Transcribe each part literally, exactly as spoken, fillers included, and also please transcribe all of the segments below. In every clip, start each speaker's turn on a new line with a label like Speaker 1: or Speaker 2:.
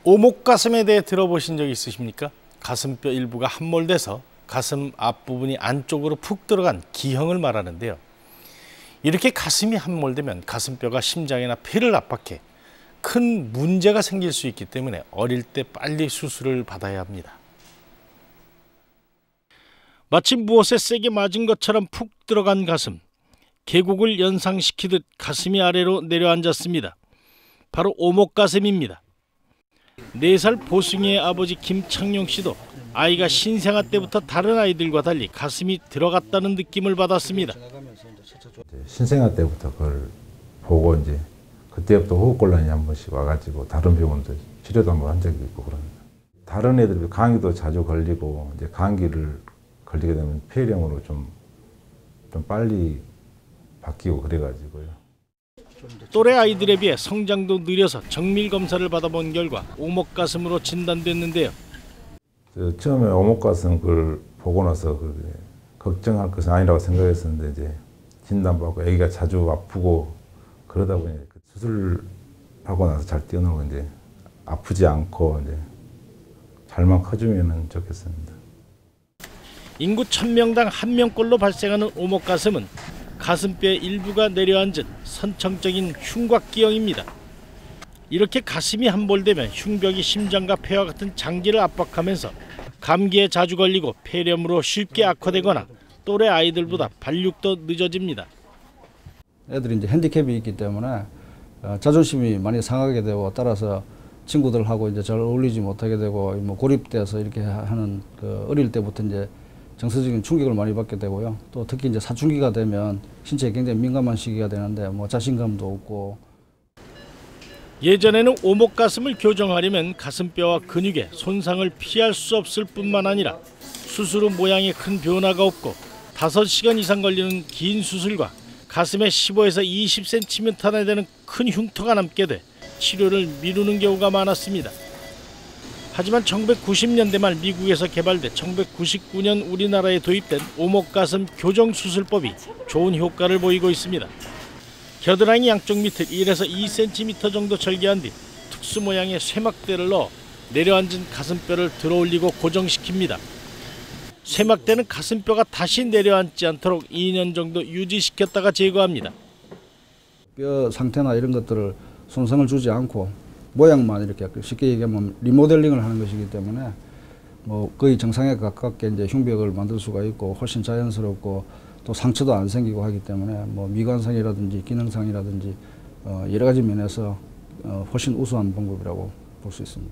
Speaker 1: 오목가슴에 대해 들어보신 적 있으십니까? 가슴뼈 일부가 함몰돼서 가슴 앞부분이 안쪽으로 푹 들어간 기형을 말하는데요. 이렇게 가슴이 함몰되면 가슴뼈가 심장이나 폐를 압박해 큰 문제가 생길 수 있기 때문에 어릴 때 빨리 수술을 받아야 합니다. 마치 무엇에 세게 맞은 것처럼 푹 들어간 가슴, 계곡을 연상시키듯 가슴이 아래로 내려앉았습니다. 바로 오목가슴입니다. 네 살 보승이의 아버지 김창용 씨도 아이가 신생아 때부터 다른 아이들과 달리 가슴이 들어갔다는 느낌을 받았습니다.
Speaker 2: 신생아 때부터 그걸 보고 이제 그때부터 호흡곤란이 한 번씩 와가지고 다른 병원도 치료도 한번 한 적이 있고 그럽니다. 다른 애들 감기도 자주 걸리고 이제 감기를 걸리게 되면 폐렴으로 좀, 좀 빨리 바뀌고 그래가지고요.
Speaker 1: 또래 아이들에 비해 성장도 느려서 정밀 검사를 받아본 결과 오목가슴으로 진단됐는데요.
Speaker 2: 처음에 오목가슴 그걸 보고 나서 걱정할 것은 아니라고 생각했었는데 이제 진단받고 아기가 자주 아프고 그러다 보니 수술하고 나서 잘 뛰어놀고 이제 아프지 않고 이제 잘만 커주면 좋겠습니다.
Speaker 1: 인구 천 명당 한 명꼴로 발생하는 오목가슴은 가슴뼈의 일부가 내려앉은 선천적인 흉곽기형입니다. 이렇게 가슴이 함몰되면 흉벽이 심장과 폐와 같은 장기를 압박하면서 감기에 자주 걸리고 폐렴으로 쉽게 악화되거나 또래 아이들보다 발육도 늦어집니다.
Speaker 3: 애들이 이제 핸디캡이 있기 때문에 자존심이 많이 상하게 되고 따라서 친구들하고 이제 잘 어울리지 못하게 되고 뭐 고립돼서 이렇게 하는 그 어릴 때부터 이제 정서적인 충격을 많이 받게 되고요. 또 특히 이제 사춘기가 되면 신체에 굉장히 민감한 시기가 되는데 뭐 자신감도 없고.
Speaker 1: 예전에는 오목가슴을 교정하려면 가슴뼈와 근육에 손상을 피할 수 없을 뿐만 아니라 수술 후 모양에 큰 변화가 없고 다섯 시간 이상 걸리는 긴 수술과 가슴에 십오에서 이십 센티미터나 되는 큰 흉터가 남게 돼 치료를 미루는 경우가 많았습니다. 하지만 천구백구십 년대 말 미국에서 개발돼 천구백구십구 년 우리나라에 도입된 오목가슴 교정수술법이 좋은 효과를 보이고 있습니다. 겨드랑이 양쪽 밑을 일에서 이 센티미터 정도 절개한 뒤 특수 모양의 쇠막대를 넣어 내려앉은 가슴뼈를 들어올리고 고정시킵니다. 쇠막대는 가슴뼈가 다시 내려앉지 않도록 이 년 정도 유지시켰다가 제거합니다.
Speaker 3: 뼈 상태나 이런 것들을 손상을 주지 않고 모양만 이렇게 쉽게 얘기하면 리모델링을 하는 것이기 때문에 뭐 거의 정상에 가깝게 이제 흉벽을 만들 수가 있고 훨씬 자연스럽고 또 상처도 안 생기고 하기 때문에 뭐 미관상이라든지 기능상이라든지 어 여러 가지 면에서 어 훨씬 우수한 방법이라고 볼 수 있습니다.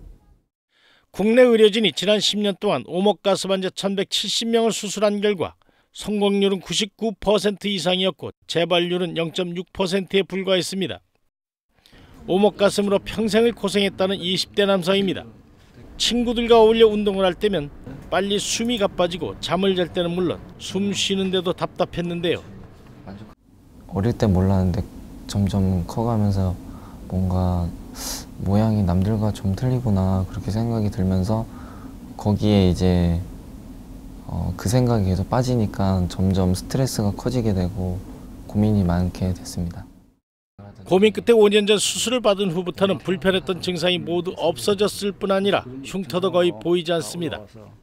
Speaker 1: 국내 의료진이 지난 십 년 동안 오목가슴 환자 천백칠십 명을 수술한 결과 성공률은 구십구 퍼센트 이상이었고 재발률은 영 점 육 퍼센트에 불과했습니다. 오목가슴으로 평생을 고생했다는 이십 대 남성입니다. 친구들과 어울려 운동을 할 때면 빨리 숨이 가빠지고 잠을 잘 때는 물론 숨 쉬는데도 답답했는데요.
Speaker 4: 어릴 때 몰랐는데 점점 커가면서 뭔가 모양이 남들과 좀 틀리구나 그렇게 생각이 들면서 거기에 이제 어, 그 생각이 계속 빠지니까 점점 스트레스가 커지게 되고 고민이 많게 됐습니다.
Speaker 1: 고민 끝에 오 년 전 수술을 받은 후부터는 불편했던 증상이 모두 없어졌을 뿐 아니라 흉터도 거의 보이지 않습니다.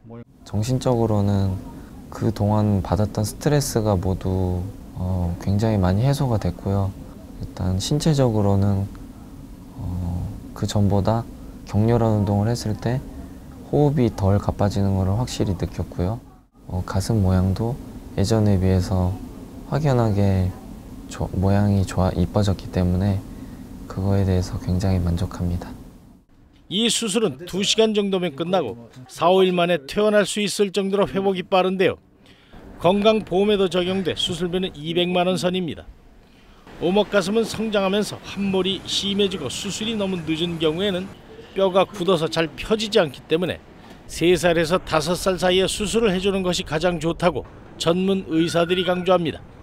Speaker 4: 정신적으로는 그동안 받았던 스트레스가 모두 어, 굉장히 많이 해소가 됐고요. 일단 신체적으로는 어, 그 전보다 격렬한 운동을 했을 때 호흡이 덜 가빠지는 것을 확실히 느꼈고요. 어, 가슴 모양도 예전에 비해서 확연하게 조, 모양이 좋아 이뻐졌기 때문에 그거에 대해서 굉장히 만족합니다.
Speaker 1: 이 수술은 두 시간 정도면 끝나고 사, 오 일 만에 퇴원할 수 있을 정도로 회복이 빠른데요. 건강보험에도 적용돼 수술비는 이백만 원 선입니다. 오목가슴은 성장하면서 함몰이 심해지고 수술이 너무 늦은 경우에는 뼈가 굳어서 잘 펴지지 않기 때문에 세 살에서 다섯 살 사이에 수술을 해주는 것이 가장 좋다고 전문 의사들이 강조합니다.